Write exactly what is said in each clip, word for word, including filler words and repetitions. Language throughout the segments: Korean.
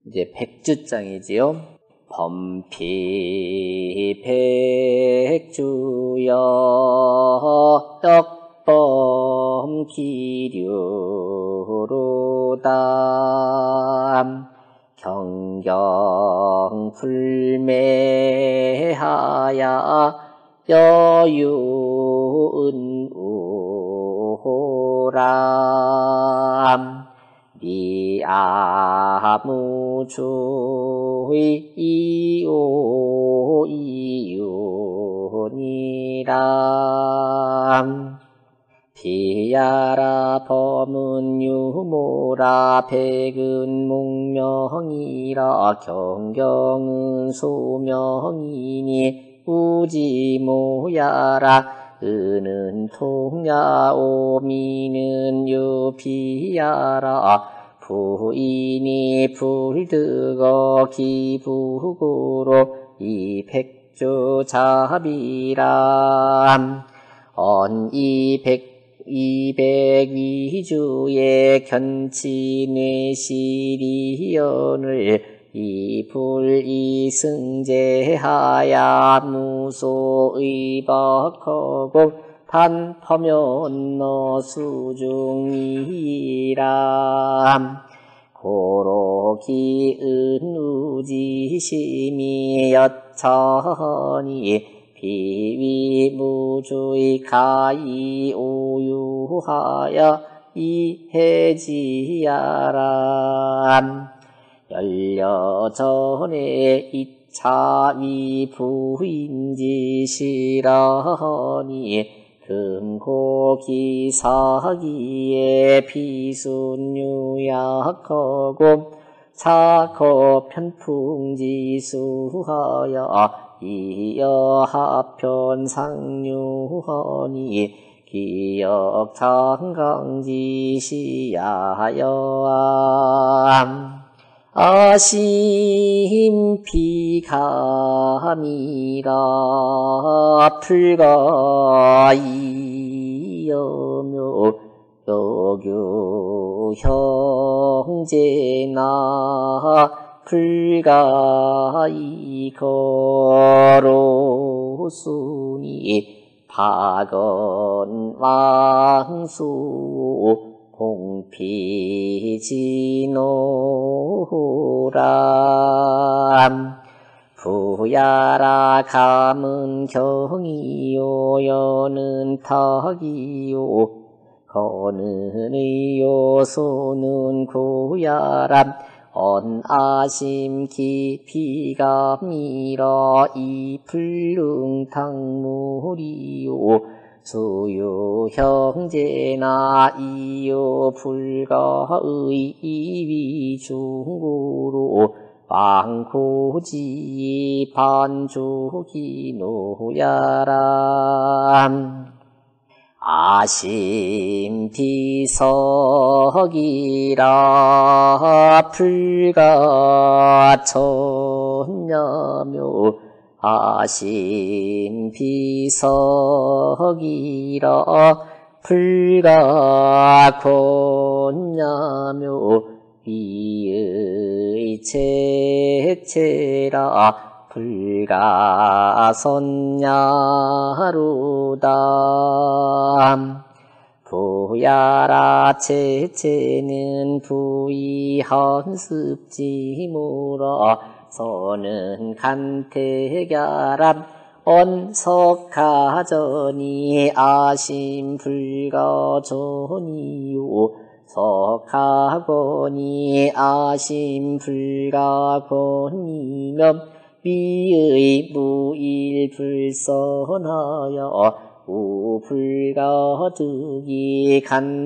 이제 백주장이지요. 범피 백주여 역범 기류로다. 경경 불매하야 여유은우호람. 미아무주의 이오이윤이람. 비야라 범은유모라 백은 목명이라. 경경은 소명이니 우지모야라. 은은 통야 오미는 유비야라. 부인이 불득어 기부고로 이 백주잡이람. 언이백 이백위주의 견치내시리연을 이불이승제하야 무소의박하고 단퍼면너 수중이람. 고로기은 우지심이 여천이 비위무주의 가이 오유하여 이해지야람. 열려전에 이차위 부인지시라니. 금고기 사기에 비순유약하고 사거 편풍지수하여 이여하편상유허니. 기역장강지시야여암. 아심피감이라 불가이여묘 여교 형제나 불가이 거로순이. 박언왕수 공피진호람. 부야라 감은 경이요 여는 탁이요 거는의요 소는 고야람. 언아심 깊이감이라 이불능탕물이요 수요 형제나 이요 불가의 이위중고로 왕고지 반족이 노야람. 아심비석이라 불가천녀묘 아심비석이라 불가곤녀묘 비의 채채라 불가선야루다. 부야라 채채는 부이헌습지무라. 서는 간택야람. 언석하전이 아심불가전이요 석하건이 아심불가건이면 위의 무일불선하여 우불가득이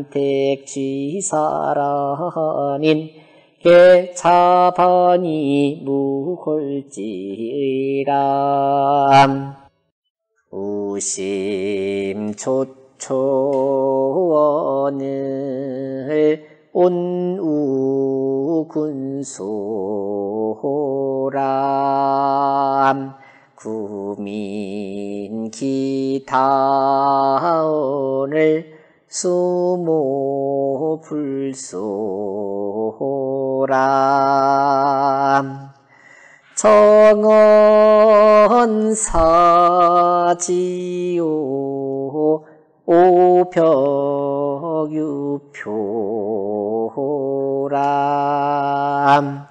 간택취사라닌 개차반이 무골지의람. 우심초초원을 온우군소람. 구민기타원을 수모불소람. 정언사지요 오벽유표람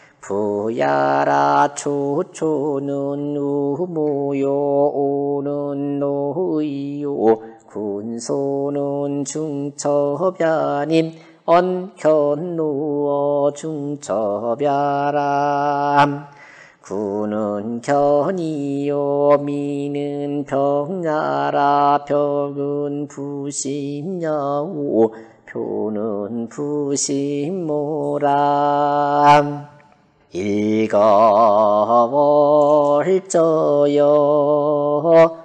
부야라 초초는 우모요 오는 노의요 군소는 중첩야님 언견누어 중첩야람 구는 견이요 미는 병야라 벽은 부심야오 표는 부심모람 일거월저여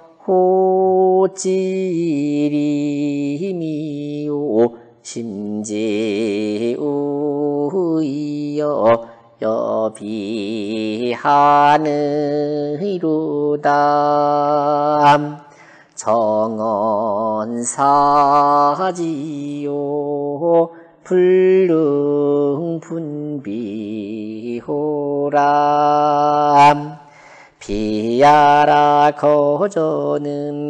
호지림이요 심지우이여 여비하느이루담 정언사지요 불능분비호람 비야라 거저는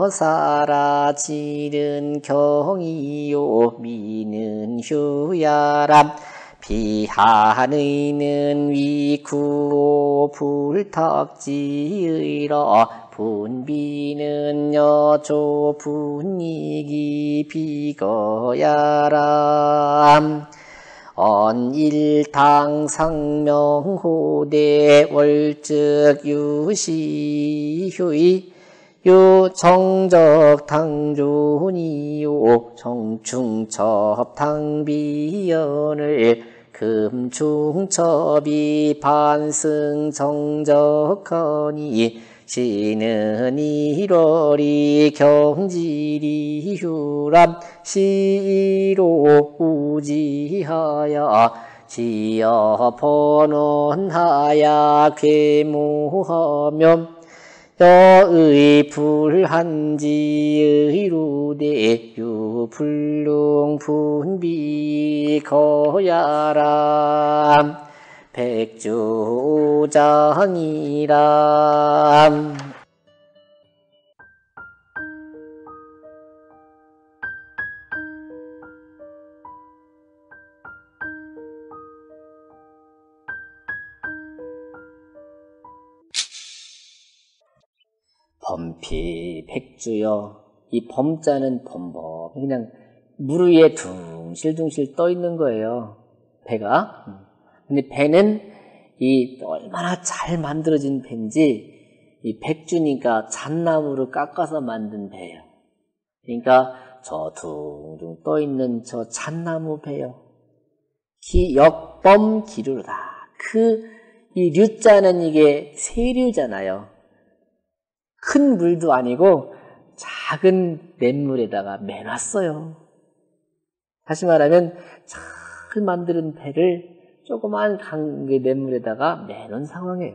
너사라지른 경이요 미는 휴야람 비하느이는 위쿠오 불탁지의러 분비는 여조 분이기 비거야람 언일당상명호대 월즉 유시휴이 유정적당존이요 정충첩당비연을 금충첩이 반승정적하니 시는 일월이 경질이 휴람 시로 우지하야 지어 번원하야 괴모하며 여의 불한지의 루대 유불능분비 거야람 백주장이람 범피 백주여. 이 범자는 범범 그냥 물 위에 둥실둥실 떠 있는 거예요. 배가. 근데 배는 이 얼마나 잘 만들어진 배인지 이 백주니까 잣나무로 깎아서 만든 배예요. 그러니까 저 둥둥 떠 있는 저 잣나무 배요. 기 역범 기류다. 그 이 류자는 이게 세류잖아요. 큰 물도 아니고 작은 냇물에다가 매놨어요. 다시 말하면 잘 만드는 배를 조그만 강 냇물에다가 매놓은 상황이에요.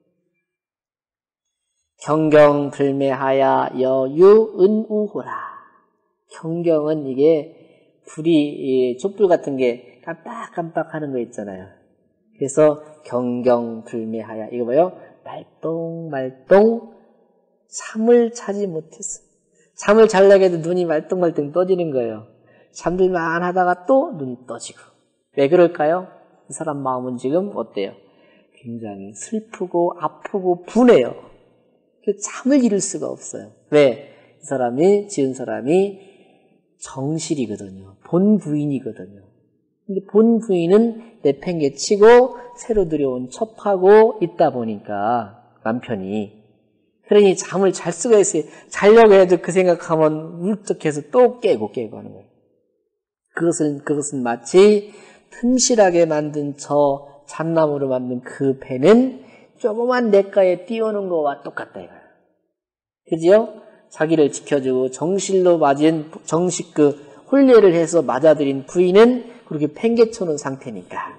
경경 불매하야 여유은우호라. 경경은 이게 불이 촛불 같은 게 깜빡깜빡하는 거 있잖아요. 그래서 경경 불매하야 이거 봐요. 말똥말똥 잠을 자지 못했어. 잠을 자려고 해도 눈이 말똥말똥 떠지는 거예요. 잠들만 하다가 또 눈이 떠지고. 왜 그럴까요? 이 사람 마음은 지금 어때요? 굉장히 슬프고 아프고 분해요. 잠을 이룰 수가 없어요. 왜? 이 사람이, 지은 사람이 정실이거든요. 본 부인이거든요. 근데 본 부인은 내팽개치고 새로 들여온 첩하고 있다 보니까 남편이 그러니 잠을 잘 수가 있어요. 자려고 해도 그 생각하면 울적해서 또 깨고 깨고 하는 거예요. 그것은, 그것은 마치 틈실하게 만든 저 잣나무로 만든 그 배는 조그만 냇가에 띄우는 거와 똑같다 이거예요. 그지요? 자기를 지켜주고 정실로 맞은, 정식 그 혼례를 해서 맞아들인 부인은 그렇게 팽개쳐놓은 상태니까.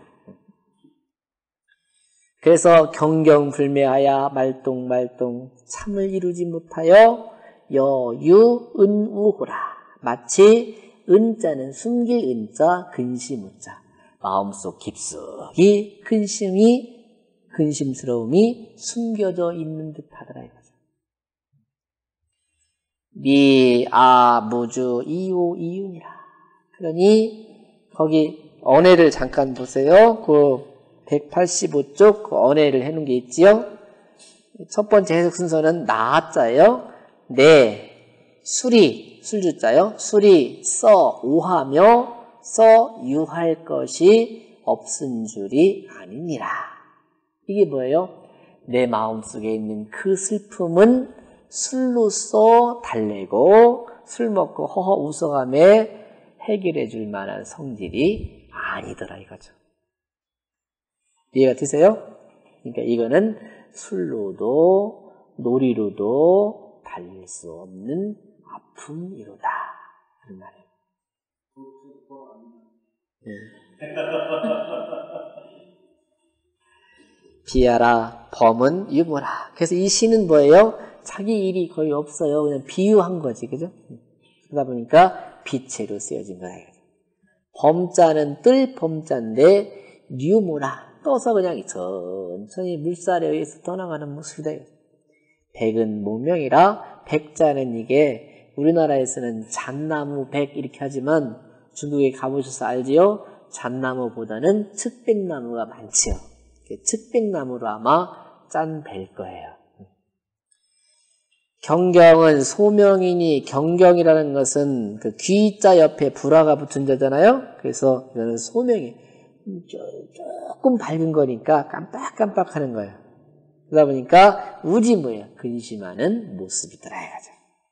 그래서 경경불매하야 말똥말똥 참을 이루지 못하여 여유은우호라. 마치 은자는 숨길 은자, 근심은자. 마음속 깊숙이 근심이 근심스러움이 숨겨져 있는 듯 하더라 이거죠. 미, 아, 무주, 이오, 이윤이라. 그러니 거기 언해를 잠깐 보세요. 그 백팔십오 쪽 그 언해를 해놓은 게 있지요. 첫 번째 해석 순서는 나자예요. 네, 술이, 술주자요. 술이 써 오하며 써 유할 것이 없은 줄이 아니니라. 이게 뭐예요? 내 마음속에 있는 그 슬픔은 술로써 달래고 술 먹고 허허 웃어가며 해결해 줄 만한 성질이 아니더라 이거죠. 이해가 되세요? 그러니까 이거는 술로도 놀이로도 달랠 수 없는 아픔이로다. 그런 말이에요. 네. 비하라 범은 유무라. 그래서 이 시는 뭐예요? 자기 일이 거의 없어요. 그냥 비유한 거지, 그죠? 그러다 보니까 비체로 쓰여진 거예요. 범자는 뜰 범자인데 유무라. 떠서 그냥 천천히 물살에 의해서 떠나가는 모습이다. 백은 모명이라. 백자는 이게 우리나라에서는 잣나무 백 이렇게 하지만 중국에 가보셔서 알지요? 잣나무보다는 측백나무가 많지요. 측백나무로 아마 짠 뵐 거예요. 경경은 소명이니 경경이라는 것은 그 귀자 옆에 불화가 붙은 자잖아요. 그래서 이거는 소명이에요. 조금 밝은 거니까 깜빡깜빡 하는 거예요. 그러다 보니까 우지무예요. 근심하는 모습이더라 이거죠.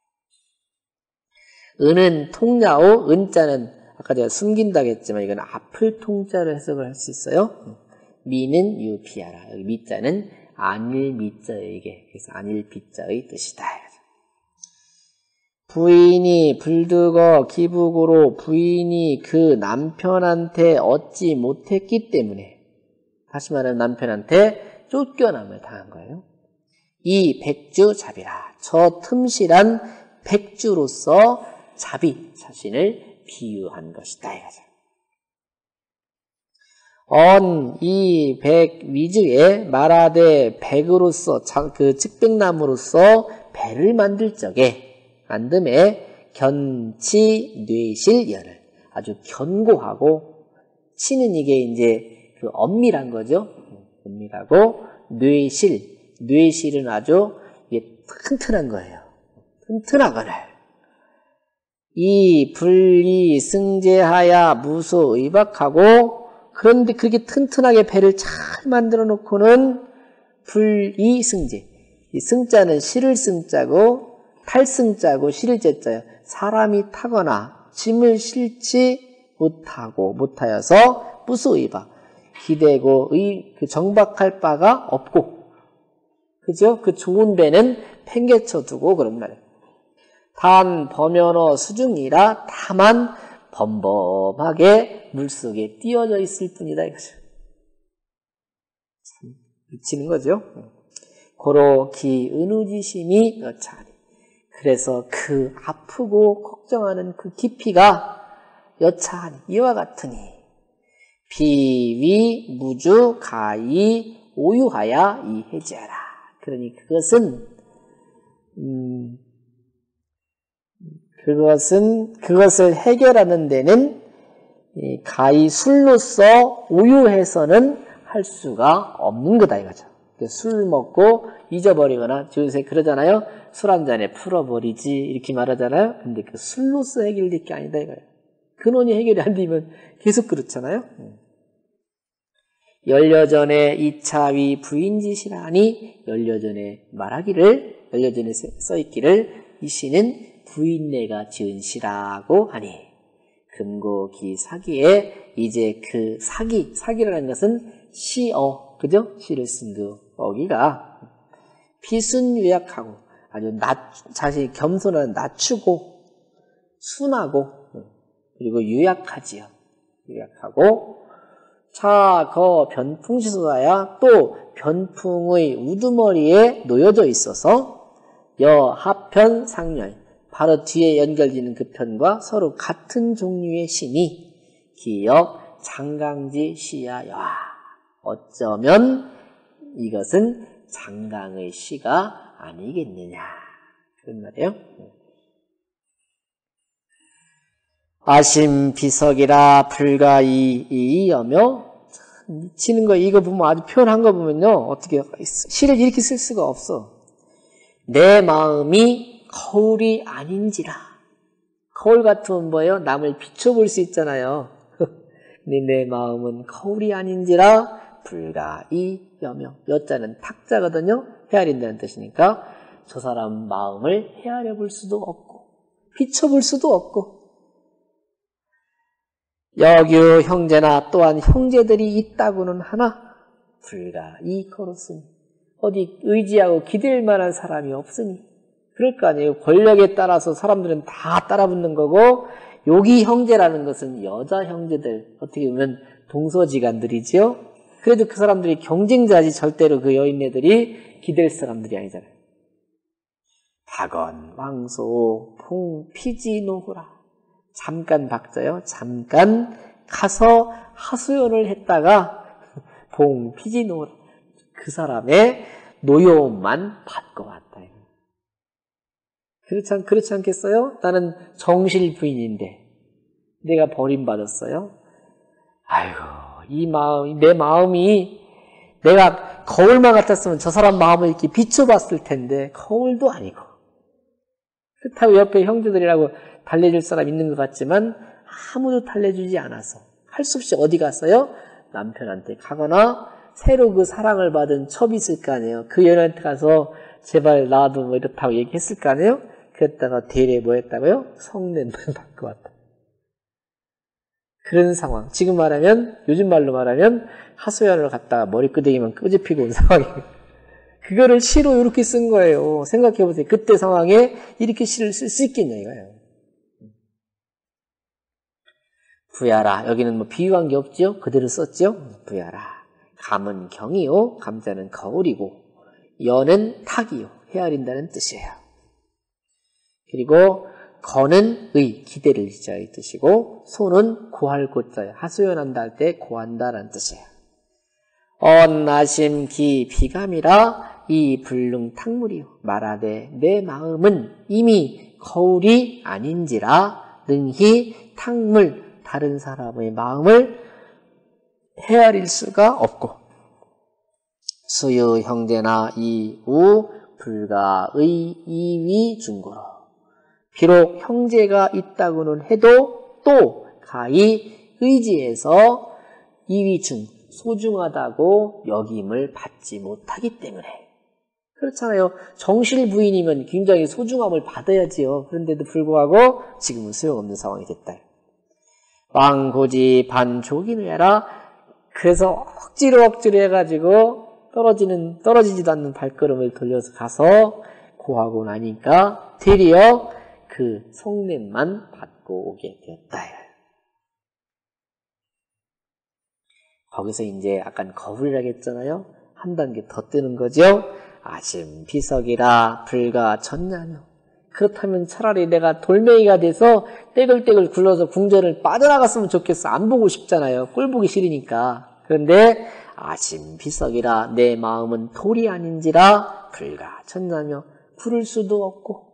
은은 통야오. 은자는 아까 제가 숨긴다고 했지만 이건 앞을 통자로 해석을 할 수 있어요. 미는 유피하라. 여기 미자는 안일 미자에게, 그래서 안일 비자의 뜻이다. 부인이 불득어 기북으로 부인이 그 남편한테 얻지 못했기 때문에, 다시 말하면 남편한테 쫓겨남을 당한 거예요. 이 백주 자비라. 저 틈실한 백주로서 자비, 자신을 비유한 것이다. 이거죠. 언, 이, 백, 위즈에 말하되 백으로서, 그 측백나무로서 배를 만들 적에, 만듦에 견치 뇌실 연을 아주 견고하고, 치는 이게 이제 그 엄밀한 거죠. 엄밀하고, 뇌실, 뇌실은 아주 이게 튼튼한 거예요. 튼튼하거늘. 이 불이 승제하야 무소 의박하고, 그런데 그렇게 튼튼하게 배를 잘 만들어 놓고는 불이 승제. 이 승자는 실을 승자고 탈승자고 실을 제자예요. 사람이 타거나 짐을 실지 못하고 못하여서 무소의박. 기대고 의, 그 정박할 바가 없고. 그죠? 그 좋은 배는 팽개쳐 두고 그런 말이에요. 단 범연어 수중이라 다만 범범하게 물속에 띄어져 있을 뿐이다 이거죠. 참 미치는 거죠. 고로 기 은우지심이 여차하니. 그래서 그 아프고 걱정하는 그 깊이가 여차하니 이와 같으니 비위 무주 가이 오유하야 이해지하라. 그러니 그것은 음 그것은, 그것을 해결하는 데는 이 가히 술로서 오유해서는 할 수가 없는 거다 이거죠. 술 먹고 잊어버리거나, 요새 그러잖아요. 술 한 잔에 풀어버리지, 이렇게 말하잖아요. 근데 그 술로서 해결될 게 아니다 이거예요. 근원이 해결이 안 되면 계속 그렇잖아요. 열여전에 이차위 부인짓이라니, 열여전에 말하기를, 열여전에 써있기를 이 시는 부인네가 지은 시라고 하니, 금고기 사기에 이제 그 사기, 사기라는 것은 시어, 그죠? 시를 쓴 그 어기가 비순유약하고 아주 낮, 자신이 겸손한 낮추고 순하고 그리고 유약하지요. 유약하고 차, 거, 변풍시소하야 또 변풍의 우두머리에 놓여져 있어서 여, 하편, 상렬 바로 뒤에 연결되는 그 편과 서로 같은 종류의 신이 기역, 장강지, 시야, 여하. 어쩌면 이것은 장강의 시가 아니겠느냐. 그런 말이에요. 아심비석이라 불가이이여며 미치는 거 이거 보면 아주 표현한 거 보면요. 어떻게 시를 이렇게 쓸 수가 없어. 내 마음이 거울이 아닌지라. 거울 같으면 뭐예요? 남을 비춰볼 수 있잖아요. 근데 내 마음은 거울이 아닌지라 불가이여며 여자는 탁자거든요. 헤아린다는 뜻이니까 저 사람 마음을 헤아려 볼 수도 없고 비춰볼 수도 없고 여규 형제나 또한 형제들이 있다고는 하나 불가이 걸었으니 어디 의지하고 기댈 만한 사람이 없으니 그럴 거 아니에요. 권력에 따라서 사람들은 다 따라붙는 거고 여기 형제라는 것은 여자 형제들 어떻게 보면 동서지간들이지요. 그래도 그 사람들이 경쟁자지 절대로 그 여인네들이 기댈 사람들이 아니잖아요. 박원, 왕소, 풍, 피지, 노후라. 잠깐 박자요. 잠깐 가서 하소연을 했다가 봉, 피지, 노후라. 그 사람의 노여움만 받고 왔다. 그렇지, 않, 그렇지 않겠어요? 나는 정실 부인인데 내가 버림받았어요. 아이고 이 마음, 내 마음이 내가 거울만 같았으면 저 사람 마음을 이렇게 비춰봤을 텐데 거울도 아니고 그렇다고 옆에 형제들이라고 달래줄 사람 있는 것 같지만 아무도 달래주지 않아서 할 수 없이 어디 갔어요? 남편한테 가거나 새로 그 사랑을 받은 첩이 있을 거 아니에요. 그 여인한테 가서 제발 나도 뭐 이렇다고 얘기했을 거 아니에요? 그랬다가 대리에 뭐 했다고요? 성냄만 받고 왔다. 그런 상황. 지금 말하면, 요즘 말로 말하면 하소연을 갔다가 머리끄댕이만 끄집히고 온 상황이에요. 그거를 시로 이렇게 쓴 거예요. 생각해보세요. 그때 상황에 이렇게 시를 쓸 수 있겠냐 이거예요. 부야라. 여기는 뭐 비유한 게 없죠? 그대로 썼죠? 부야라. 감은 경이요. 감자는 거울이고 여는 탁이요. 헤아린다는 뜻이에요. 그리고 거는 의, 기대를 지자의 뜻이고 소는 고할 고자예요. 하소연한다 할 때 고한다라는 뜻이에요. 언나심 기 비감이라 이 불능 탕물이요. 말하되 내 마음은 이미 거울이 아닌지라 능히 탕물 다른 사람의 마음을 헤아릴 수가 없고 수유 형제나 이우 불가의 이위 중고로 비록 형제가 있다고는 해도 또 가히 의지해서 이위중 소중하다고 여김을 받지 못하기 때문에 그렇잖아요. 정실 부인이면 굉장히 소중함을 받아야지요. 그런데도 불구하고 지금은 소용없는 상황이 됐다. 왕고지 반조기누야라. 그래서 억지로 억지로 해가지고 떨어지는 떨어지지도 않는 발걸음을 돌려서 가서 고하고 나니까 되려 그 속냄만 받고 오게 되었다. 거기서 이제 약간 거울이라고 했잖아요. 한 단계 더 뜨는 거죠. 아심 비석이라 불가 전냐며. 그렇다면 차라리 내가 돌멩이가 돼서 떼글떼글 굴러서 궁전을 빠져나갔으면 좋겠어. 안 보고 싶잖아요. 꼴 보기 싫으니까. 그런데 아심 비석이라 내 마음은 돌이 아닌지라 불가 전냐며. 부를 수도 없고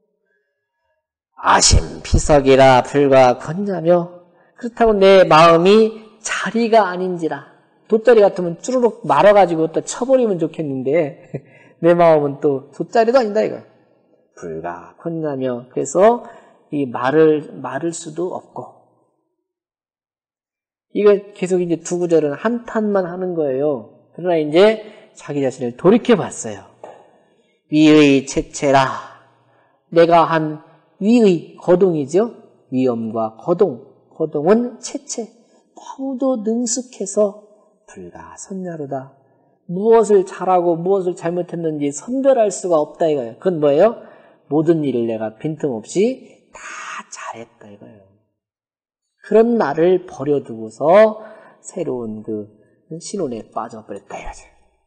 아심 비석이라 불과 건자며 그렇다고 내 마음이 자리가 아닌지라 돗자리 같으면 쭈르륵 말아가지고 또 쳐버리면 좋겠는데 내 마음은 또 돗자리도 아니다 이거 불과 건자며 그래서 이 말을 말을 수도 없고 이거 계속 이제 두 구절은 한탄만 하는 거예요. 그러나 이제 자기 자신을 돌이켜 봤어요. 위의 채채라 내가 한 위의, 거동이죠. 위엄과 거동. 거동은 채채. 너무도 능숙해서 불가선야로다. 무엇을 잘하고 무엇을 잘못했는지 선별할 수가 없다 이거예요. 그건 뭐예요? 모든 일을 내가 빈틈없이 다 잘했다 이거예요. 그런 나를 버려두고서 새로운 그 신혼에 빠져버렸다 이거죠.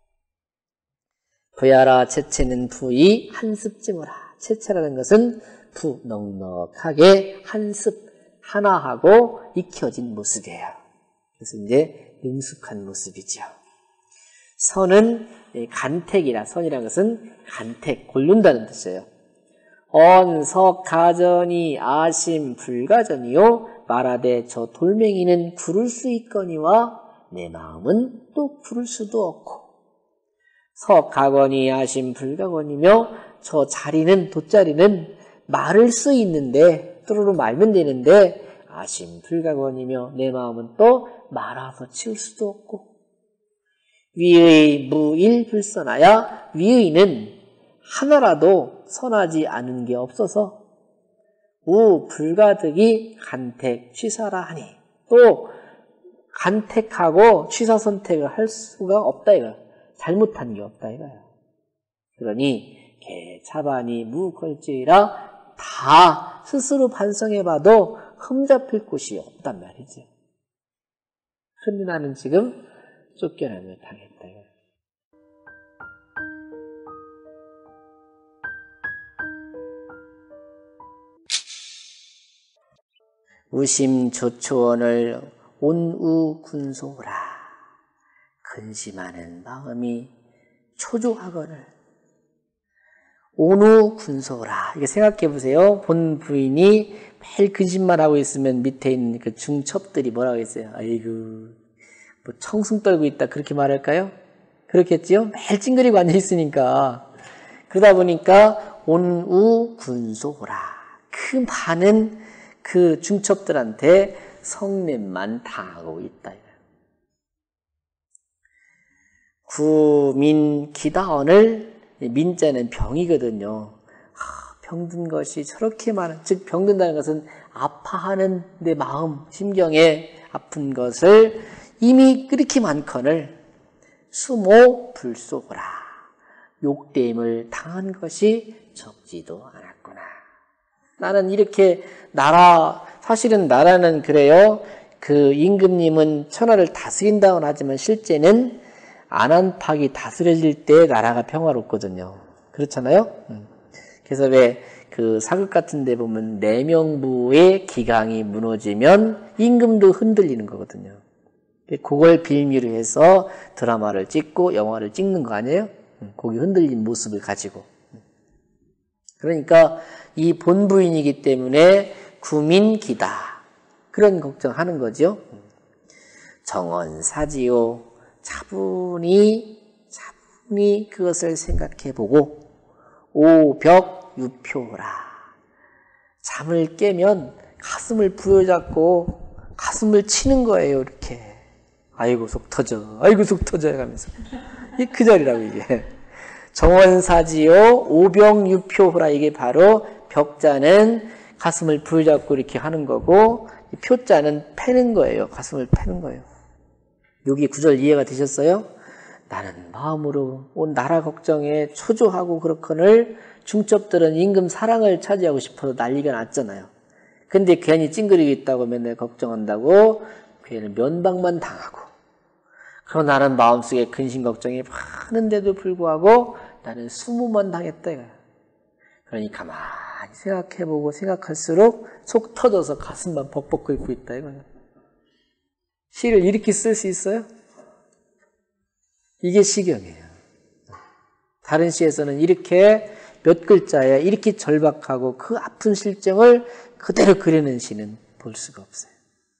부야라 채채는 부이 한습지무라. 채채라는 것은 부 넉넉하게 한습 하나하고 익혀진 모습이에요. 그래서 이제 능숙한 모습이죠. 선은 간택이라, 선이라는 것은 간택, 고른다는 뜻이에요. 언, 석, 가전이, 아심, 불가전이요. 말하되 저 돌멩이는 구를 수 있거니와 내 마음은 또 구를 수도 없고. 석, 가거니, 아심, 불가거니며 저 자리는, 돗자리는 말을 수 있는데, 또르르 말면 되는데, 아심, 불가거니며 내 마음은 또 말아서 치울 수도 없고. 위의 무일 불선하야, 위의는 하나라도 선하지 않은 게 없어서 우 불가득이 간택 취사라 하니, 또 간택하고 취사 선택을 할 수가 없다 이거야. 잘못한 게 없다 이거야. 그러니 개 차반이 무걸지라, 다 스스로 반성해봐도 흠잡힐 곳이 없단 말이지. 그런데 나는 지금 쫓겨남을 당했다 이거야. 우심조초원을 온우군소라. 근심하는 마음이 초조하거늘 온우군소라. 이게 생각해 보세요. 본 부인이 매일 근심만 하고 있으면 밑에 있는 그 중첩들이 뭐라고 했어요? 아이고, 뭐 청승 떨고 있다 그렇게 말할까요? 그렇겠지요? 매일 찡그리고 앉아 있으니까. 그러다 보니까 온우군소라. 그 많은 그 중첩들한테 성냄만 당하고 있다. 구민기다언을, 민자는 병이거든요. 아, 병든 것이 저렇게 많은, 즉 병든다는 것은 아파하는 내 마음, 심경에 아픈 것을 이미 그렇게 많거늘 수모 불소라. 욕됨을 당한 것이 적지도 않았구나. 나는 이렇게 나라, 사실은 나라는 그래요. 그 임금님은 천하를 다스린다고는 하지만 실제는 안한팍이 다스려질 때 나라가 평화롭거든요. 그렇잖아요? 그래서 왜 그 사극 같은 데 보면 내명부의 기강이 무너지면 임금도 흔들리는 거거든요. 그걸 빌미로 해서 드라마를 찍고 영화를 찍는 거 아니에요? 거기 흔들린 모습을 가지고. 그러니까 이 본부인이기 때문에 구민기다. 그런 걱정하는 거죠. 정언사지요. 차분히 차분히 그것을 생각해보고 오벽유표라. 잠을 깨면 가슴을 부여잡고 가슴을 치는 거예요. 이렇게. 아이고 속 터져. 아이고 속 터져 가면서. 이 그 자리라고 이게. 정원사지요 오병유표라. 이게 바로 벽자는 가슴을 부여잡고 이렇게 하는 거고, 표자는 패는 거예요. 가슴을 패는 거예요. 여기 구절 이해가 되셨어요? 나는 마음으로 온 나라 걱정에 초조하고 그렇거늘 중첩들은 임금 사랑을 차지하고 싶어서 난리가 났잖아요. 근데 괜히 찡그리고 있다고 맨날 걱정한다고 괜히 면박만 당하고, 그럼 나는 마음속에 근심 걱정이 많은데도 불구하고 나는 수모만 당했다 이거야. 그러니 가만히 생각해보고 생각할수록 속 터져서 가슴만 벅벅 끓고 있다 이거야. 시를 이렇게 쓸 수 있어요? 이게 시경이에요. 다른 시에서는 이렇게 몇 글자에 이렇게 절박하고 그 아픈 실정을 그대로 그리는 시는 볼 수가 없어요.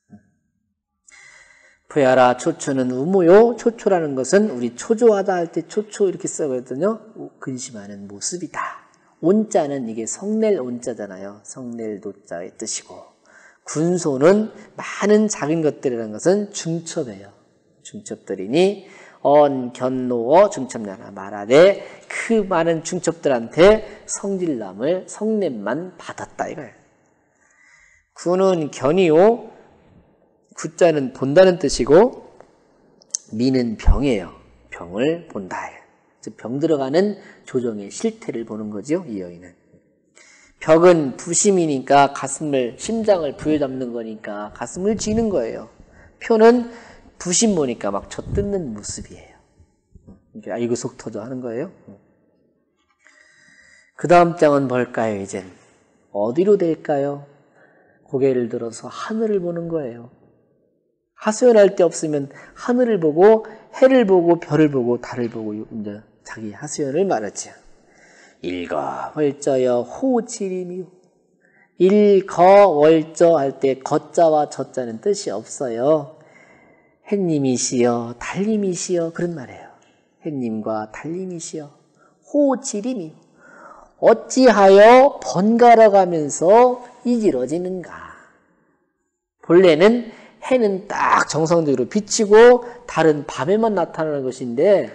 부야라 초초는 우무요. 초초라는 것은 우리 초조하다 할 때 초초 이렇게 써거든요. 근심하는 모습이다. 온자는 이게 성낼 온자잖아요. 성낼 도자의 뜻이고, 군소는 많은 작은 것들이라는 것은 중첩이에요. 중첩들이니 언, 견노어, 중첩나라 말하되 그 많은 중첩들한테 성질남을, 성냄만 받았다 이거예요. 구는 견이요. 구자는 본다는 뜻이고, 미는 병이에요. 병을 본다. 즉 병 들어가는 조정의 실태를 보는 거죠. 이 여인은. 벽은 부심이니까 가슴을, 심장을 부여잡는 거니까 가슴을 쥐는 거예요. 표는 부심 보니까 막 젖뜯는 모습이에요. 아이고 속 터져 하는 거예요. 그 다음 장은 뭘까요? 이젠 어디로 될까요? 고개를 들어서 하늘을 보는 거예요. 하소연할 데 없으면 하늘을 보고 해를 보고 별을 보고 달을 보고 이제 자기 하수연을 말하지요. 일거월저여 호지림이요. 일거월저 할 때 거자와 저자는 뜻이 없어요. 햇님이시여 달님이시여 그런 말이에요. 햇님과 달님이시여 호지림이요. 어찌하여 번갈아 가면서 이지러지는가. 본래는 해는 딱 정상적으로 비치고 달은 밤에만 나타나는 것인데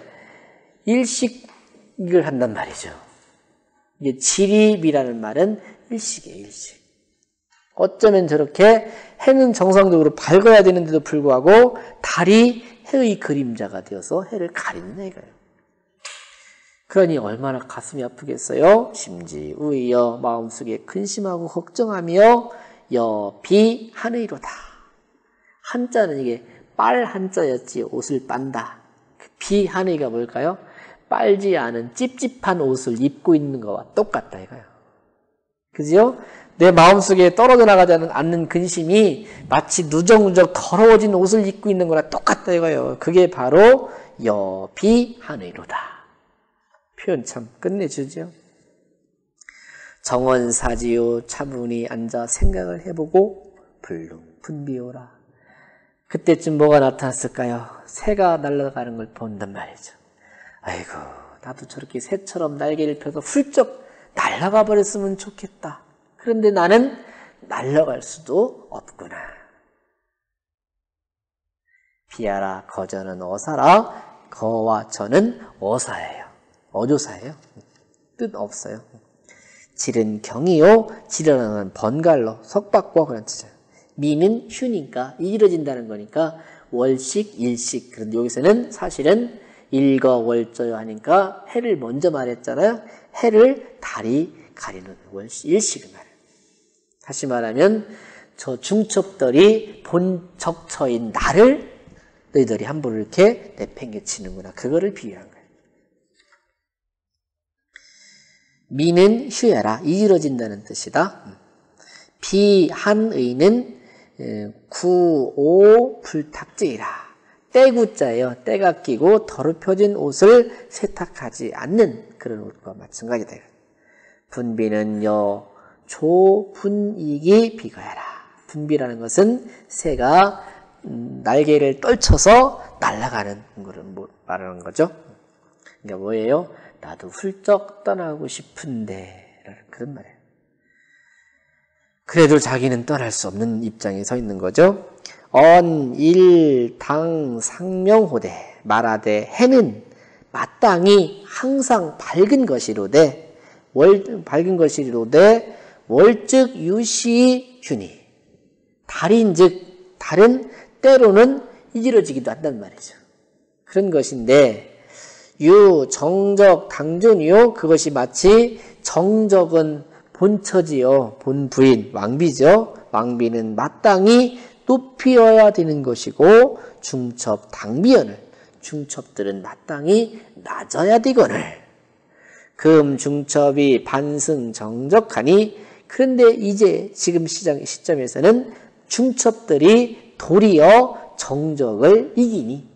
일식을 한단 말이죠. 이게 지림이라는 말은 일식이에요. 일식. 어쩌면 저렇게 해는 정상적으로 밝아야 되는데도 불구하고 달이 해의 그림자가 되어서 해를 가리는 얘기예요. 그러니 얼마나 가슴이 아프겠어요. 심지우이여 마음속에 근심하고 걱정하며 여비 한의로다. 한자는 이게 빨 한자였지 옷을 빤다. 비 한의가 뭘까요? 빨지 않은 찝찝한 옷을 입고 있는 거와 똑같다 이거예요. 그죠? 내 마음속에 떨어져 나가지 않는 근심이 마치 누적누적 더러워진 옷을 입고 있는 거랑 똑같다 이거예요. 그게 바로 여비 한의로다. 표현 참 끝내주죠. 정원사지요 차분히 앉아 생각을 해보고 불능 분비오라. 그때쯤 뭐가 나타났을까요? 새가 날아가는 걸 본단 말이죠. 아이고 나도 저렇게 새처럼 날개를 펴서 훌쩍 날아가 버렸으면 좋겠다. 그런데 나는 날아갈 수도 없구나. 비하라 거저는 어사라. 거와 저는 어사예요. 어조사예요. 뜻 없어요. 질은 경이요. 질은 번갈로 석박과 그런 뜻이에요. 미는 휴니까 이지러진다는 거니까 월식, 일식. 그런데 여기서는 사실은 일거월저요 하니까 해를 먼저 말했잖아요. 해를 달이 가리는 월식, 일식을 말해요. 다시 말하면 저 중첩들이 본 적처인 나를 너희들이 함부로 이렇게 내팽개치는구나. 그거를 비유한 거예요. 미는 휴야라. 이지러진다는 뜻이다. 비한의는 구오 불탁제이라. 때구자예요. 때가 끼고 더럽혀진 옷을 세탁하지 않는 그런 옷과 마찬가지다. 분비는 여 조분이기 비거야라. 분비라는 것은 새가 날개를 떨쳐서 날아가는 것을 말하는 거죠. 그러니까 뭐예요? 나도 훌쩍 떠나고 싶은데 라는 그런 말이에요. 그래도 자기는 떠날 수 없는 입장에 서 있는 거죠. 언, 일, 당, 상명호대 말하되 해는 마땅히 항상 밝은 것이로되 월, 밝은 것이로되 월즉 유시 균이 달인즉 달은 때로는 이지러지기도 한단 말이죠. 그런 것인데 유 정적 당존이요. 그것이 마치 정적은 본처지요. 본부인 왕비죠. 왕비는 마땅히 높이어야 되는 것이고 중첩 당비연을 중첩들은 마땅히 낮아야 되거늘 금 중첩이 반승 정적하니 그런데 이제 지금 시장, 시점에서는 중첩들이 도리어 정적을 이기니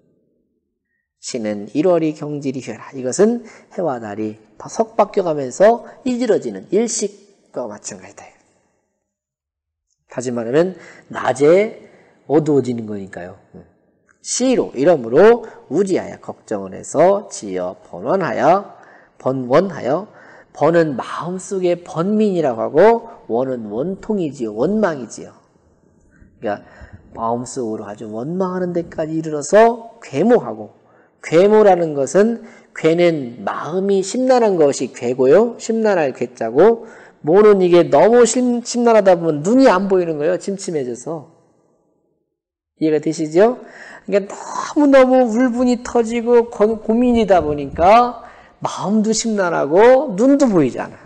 신은 일월이 경질이 휘하라. 이것은 해와 달이 석 바뀌어가면서 이지러지는 일식과 마찬가지다. 다시 말하면 낮에 어두워지는 거니까요. 시로 이러므로 우지하여 걱정을 해서 지어 번원하여 번원하여 번은 마음속에 번민이라고 하고 원은 원통이지요. 원망이지요. 그러니까 마음속으로 아주 원망하는 데까지 이르러서 괴모하고 괴모라는 것은 괴는 마음이 심란한 것이 괴고요. 심란할 괴자고 모는 이게 너무 심, 심란하다 보면 눈이 안 보이는 거예요. 침침해져서. 이해가 되시죠? 그러니까 너무너무 울분이 터지고 고, 고민이다 보니까 마음도 심란하고 눈도 보이지 않아.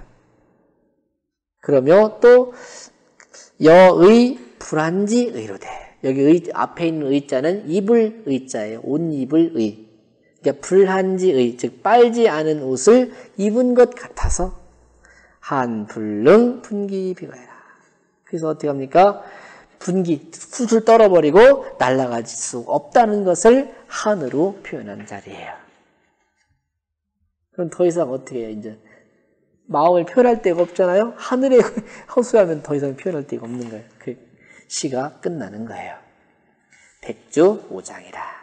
그러면 또 여의 불안지 의로돼. 여기 의, 앞에 있는 의자는 입을 의자예요. 옷 입을 의. 그러니까 불한지의, 즉 빨지 않은 옷을 입은 것 같아서 한 불능 분기 비가해라. 그래서 어떻게 합니까? 분기, 훌훌 떨어버리고 날아갈 수 없다는 것을 한으로 표현한 자리예요. 그럼 더 이상 어떻게 해요, 이제? 마음을 표현할 데가 없잖아요? 하늘에 허수하면 더 이상 표현할 데가 없는 거예요. 그 시가 끝나는 거예요. 백주 오 장이라.